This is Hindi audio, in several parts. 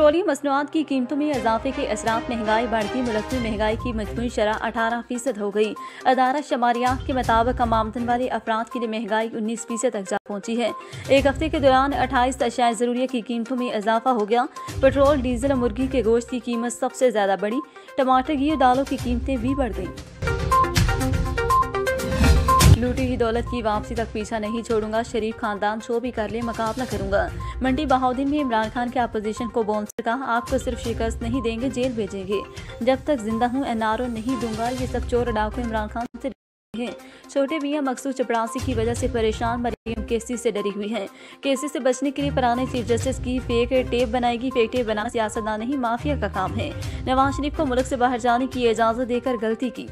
पेट्रोलियम मसनूआत की कीमतों में इजाफे के असरात महंगाई बढ़ती मुल्क में महंगाई की मजमूई शरह 18% हो गई। अदारा शमारियात के मुताबिक कम आमदन वाले अफराद के लिए महंगाई 19% तक जा पहुंची है। एक हफ्ते के दौरान 28 अशियाए ज़रूरिया की कीमतों में इजाफा हो गया। पेट्रोल, डीजल और मुर्गी के गोश्त की कीमत सबसे ज्यादा बढ़ी। टमाटर, घी और दालों की कीमतें भी बढ़ गईं। लूटी ही दौलत की वापसी तक पीछा नहीं छोड़ूंगा, शरीफ खानदान शो भी कर ले मुकाबला करूंगा। मंडी बहाउद्दीन में इमरान खान के अपोजिशन को बोंसर कहा, आपको सिर्फ शिकस्त नहीं देंगे, जेल भेजेंगे। जब तक जिंदा हूं एनआरओ नहीं दूंगा। ये सब चोर डाकू इमरान खान से हैं। छोटे मियां मकसूद चपरासी की वजह से परेशान मरियम केसी से डरी हुई हैं। केसी से बचने के लिए पुराने चीफ जस्टिस की फेक टेप बनाएगी। फेक टेप बनाना सियासतदान नहीं, माफिया का काम है। नवाज शरीफ को मुल्क से बाहर जाने की इजाजत देकर गलती की।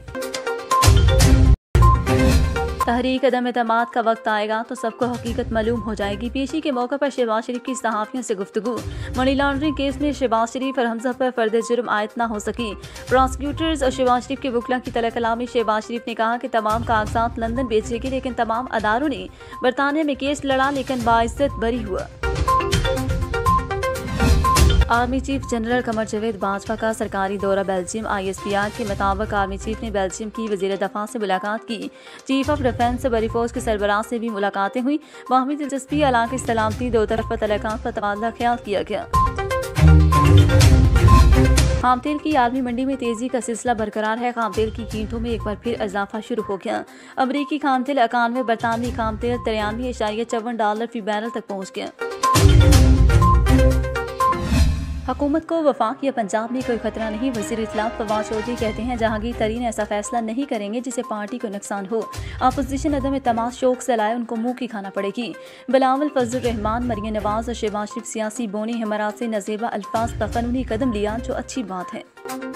तहरीक अदम एतमाद का वक्त आएगा तो सबको हकीकत मालूम हो जाएगी। पेशी के मौके पर शहबाज शरीफ की सहाफियों से गुफ्तगू। मनी लॉन्ड्रिंग केस में शहबाज शरीफ और हमजा पर फर्द जुर्म आयद न हो सकी। प्रोसिक्यूटर्स और शहबाज शरीफ के वकला की तलब कलाम में शहबाज शरीफ ने कहा कि तमाम कागजात लंदन भेजेगी, लेकिन तमाम अदारों ने बरतानिया में केस लड़ा, लेकिन बाइज्जत बरी हुआ। Army chief general Qamar Javed Bajwa का सरकारी दौरा बेल्जियम। ISPR के मुताबिक आर्मी चीफ ने बेल्जियम की वजीर दफा से मुलाकात की। चीफ ऑफ डिफेंस बरी फौज के सरबराह से भी मुलाकातें हुई। बाहमी दिलचस्पी, इलाके सलामती, दो तरफा तलकात पर तबादला ख्याल किया गया। खाम तेल की आलमी मंडी में तेजी का सिलसिला बरकरार है। खाम तेल की कीमतों में एक बार फिर इजाफा शुरू हो गया। अमरीकी खाम तेल 91, बरतानवी खाम तेल 93.54 फी बैरल तक पहुँच गया। हुकूमत को वफाक या पंजाब में कोई खतरा नहीं। वज़ीर इत्तलात फवाद चौधरी कहते हैं, जहांगीर तरीन ऐसा फैसला नहीं करेंगे जिससे पार्टी को नुकसान हो। अपोजिशन अदम एतमाद शौक से लाए, उनको मुंह की खाना पड़ेगी। बिलावल फजल रहमान, मरियम नवाज और शहबाज शरीफ सियासी बोनी हमारा से नज़ेबा अल्फाज का कानूनी कदम लिया, जो अच्छी बात है।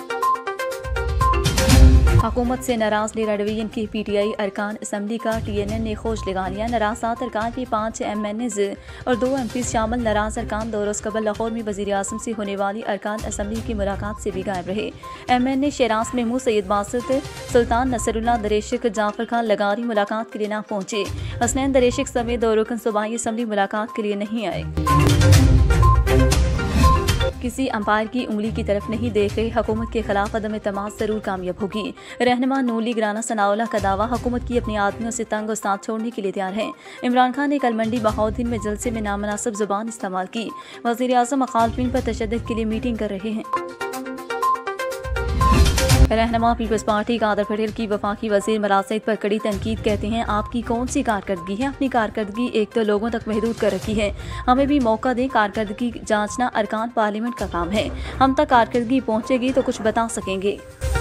हुकूमत से नाराज डेरा डिवीजन की PTI अरकान असम्बली का TNN ने खोज लगा लिया। नाराज 7 अरकान में 5 MNAs और 2 MPs शामिल। नाराज अरकान 2 रोज़ कबल लाहौर में वज़ीर आज़म से होने वाली अरकान असम्बली की मुलाकात से भी गायब रहे। MNA शेराज महमूद, सैयद बासित, सुल्तान नसरुल्लाह, दरेशिक, जाफर खान लगारी मुलाकात के लिए न पहुंचे। हसनैन दरेशिक समेत 2 रुकन सूबाई असम्बली मुलाकात के लिए नहीं आए। किसी अंपायर की उंगली की तरफ नहीं देख रहे, हुकूमत के खिलाफ अदम एतमाद जरूर कामयाब होगी। रहनुमा नून लीग राना सनाउल्लाह का दावा, हुकूमत की अपने आदमियों से तंग और साथ छोड़ने के लिए तैयार है। इमरान खान ने कल मंडी बहाउद्दीन में जलसे में नामनासिब जुबान इस्तेमाल की। वज़ीर आज़म मुखालिफिन पर तशद्दुद के लिए मीटिंग कर रहे हैं। रहनुमा पीपल्स पार्टी कादर पटेल की वफाकी वज़ीर मरासद पर कड़ी तनकीद। कहते हैं, आपकी कौन सी कारकर्दगी है? अपनी कारकर्दगी एक तो लोगों तक महदूद कर रखी है, हमें भी मौका दें। कारकर्दगी जांचना अरकान पार्लियामेंट का काम है। हम तक कारकर्दगी पहुंचेगी तो कुछ बता सकेंगे।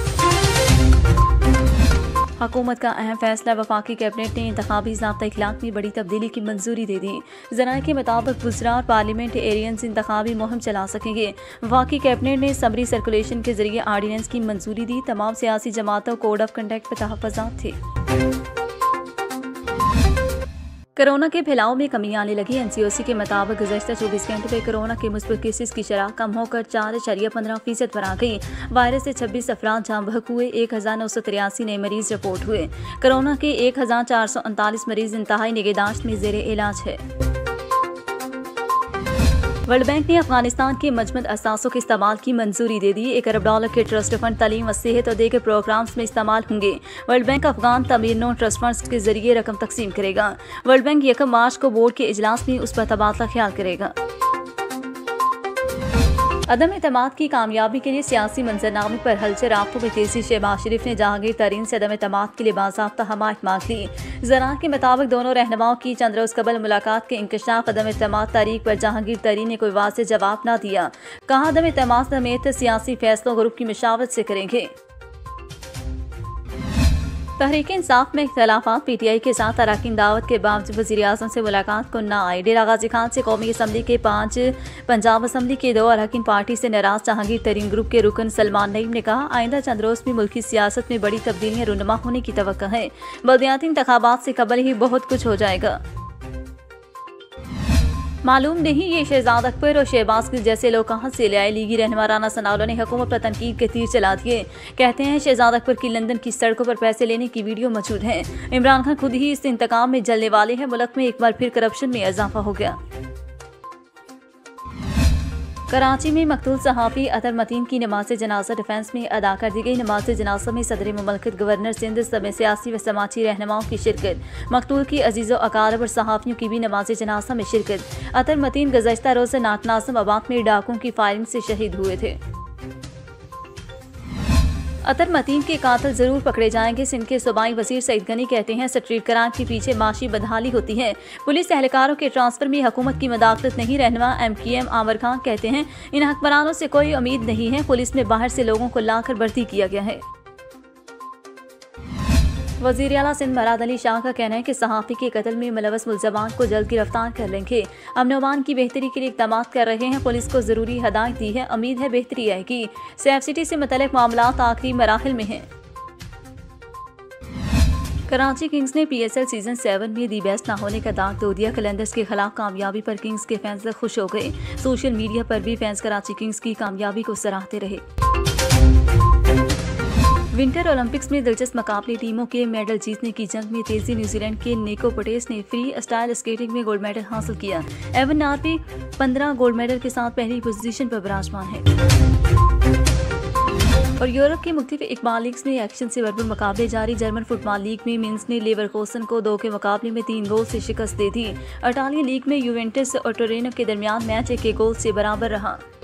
हुकूमत का अहम फैसला, वफाकी कैबिनेट ने इंतखाबी ज़ाब्ता इखलाक में बड़ी तब्दीली की मंजूरी दे दी। ज़राए के मुताबिक वज़रा और पार्लियामेंट एरियंस इंतखाबी मुहिम चला सकेंगे। वफाकी कैबिनेट ने समरी सर्कुलेशन के जरिए आर्डीनेंस की मंजूरी दी। तमाम सियासी जमातों कोड ऑफ कंडक्ट पर तहफ़्फ़ुज़ात थे। कोरोना के फैलाव में कमी आने लगी। NCOC के मुताबिक गुज़श्ता 24 घंटे में कोरोना के मुस्बत केसेस की शरह कम होकर 4.15% पर आ गई। वायरस से 26 अफराद जाँ बहक हुए। 1983 नए मरीज रिपोर्ट हुए। कोरोना के 1439 मरीज इंतहाई निगहदाश्त में ज़ेरे इलाज है। वर्ल्ड बैंक ने अफगानिस्तान के मजमद असासों के इस्तेमाल की मंजूरी दे दी। $1 अरब के ट्रस्ट फंड तालीम व सेहत और दीगर प्रोग्राम्स में इस्तेमाल होंगे। वर्ल्ड बैंक अफगान तमीर ट्रस्ट फंड के जरिए रकम तकसीम करेगा। वर्ल्ड बैंक 1 मार्च को बोर्ड के इजलास में उस पर तबादला ख्याल करेगा। अदम एतमाद की कामयाबी के लिए सियासी मंजरनामे पर हलचल, राब्तों में तेजी। शहबाज शरीफ ने जहांगीर तरीन से अदम एतमाद के लिए बाज़ाब्ता हमायत मांग ली। ज़राअत के मुताबिक दोनों रहनुमाओं की चंद रोज़ कबल मुलाकात के इंकशाफ। अदम एतमाद तारीख पर जहांगीर तरीन ने कोई वाज़ेह जवाब न दिया। कहा, अदम एतमाद समेत सियासी फैसलों ग्रुप की मशावरत से करेंगे। तहरीक इंसाफ में इख्तलाफात, PTI के साथ अरकान दावत के बावजूद वज़ीर आज़म से मुलाकात को न आए। डेरा गाजी खान से कौमी असम्बली के 5, पंजाब असम्बली के 2 अरकान पार्टी से नाराज जहांगीर तरीन ग्रुप के रुकन सलमान नईम ने कहा, आइंदा चंद रोज़ में मुल्की सियासत में बड़ी तब्दीलियाँ रुनमा होने की तवक्को है। बल्दियाती इंतखाबात से कबल ही बहुत कुछ हो जाएगा। मालूम नहीं ये शहजाद अकबर और शहबाज गिल जैसे लोग कहाँ से ले आए। लीगी रहनुमा राना सनाउल्लाह ने हुकूमत पर तनकीद के तीर चला दिए। कहते हैं, शहजाद अकबर की लंदन की सड़कों पर पैसे लेने की वीडियो मौजूद है। इमरान खान खुद ही इस इंतकाम में जलने वाले हैं। मुल्क में एक बार फिर करप्शन में इजाफा हो गया। कराची में मकतूल सहाफ़ी अतर मतीन की नमाज जनाजा डिफेंस में अदा कर दी गई। नमाज जनाजा में सदर मुमलकत गवर्नर सिंध समेत सियासी व समाजी रहनुमाओं की शिरकत। मकतूल की अजीज़ो अकारब और सहाफ़ियों की भी नमाज जनाजा में शिरकत। अतर मतीन गुज़श्ता रोज़ नातनाज़म आबाद में डाकुओं की फायरिंग से शहीद हुए थे। अतर मतीन के कातिल जरूर पकड़े जाएंगे। सिंध के सूबाई वजीर सईद गनी कहते हैं स्ट्रीट क्राइम के पीछे माशी बदहाली होती है। पुलिस एहलकारों के ट्रांसफर में हुकूमत की मदाखलत नहीं। रहनुमा MKM आमिर खान कहते हैं इन हुक्मरानों से कोई उम्मीद नहीं है। पुलिस में बाहर से लोगों को लाकर भर्ती किया गया है। वज़ीर आला सिंध मुराद अली शाह का कहना है कि सहाफ़ी के कत्ल में मुलव्वस मुल्ज़मान को जल्द गिरफ्तार कर लेंगे। अमन अमान की बेहतरी के लिए इक़दाम कर रहे हैं। पुलिस को ज़रूरी हदायत दी है। उम्मीद है बेहतरी आएगी। सेफ सिटी से मुतल्लिक़ मामलात आखिरी मराहिल में हैं। कराची किंग्स ने PSL सीजन 7 में दी बेस्ट ना होने का दाग धो दिया। कलंदर्स के खिलाफ कामयाबी पर किंग्स के फैंस खुश हो गए। सोशल मीडिया पर भी फैंस कराची किंग्स की कामयाबी को सराहते रहे। विंटर ओलंपिक्स में दिलचस्प मुकाबले। टीमों के मेडल जीतने की जंग में तेजी। न्यूजीलैंड के निको पटेस ने फ्री स्टाइल स्केटिंग में गोल्ड मेडल हासिल किया। एवन नार्पी 15 गोल्ड मेडल के साथ पहली पोजीशन पर विराजमान है। और यूरोप के मुख्तलिफ इकबाल लीग्स में एक्शन से भरपूर मुकाबले जारी। जर्मन फुटबॉल लीग में मेंस ने लेवरकोसन को 2 के मुकाबले में 3 गोल से शिकस्त दे दी। इटालियन लीग में यूवेंटस और टोरिनो के दरमियान मैच 1 गोल से बराबर रहा।